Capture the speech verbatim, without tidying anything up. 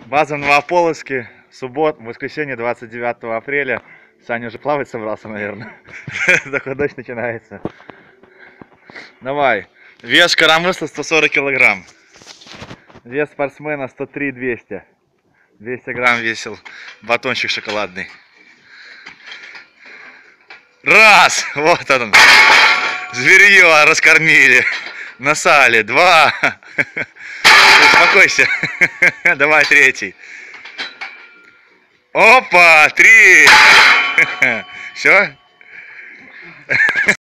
База в Новополоцке. Суббот, воскресенье, двадцать девятого апреля. Саня уже плавать собрался, наверное. Такой дождь начинается. Давай. Вес коромысла сто сорок килограмм. Вес спортсмена сто три двести. двести грамм весил батончик шоколадный. Раз! Вот он. Зверье раскормили. На сале. Два. Успокойся. Давай третий. Опа! Три. Все?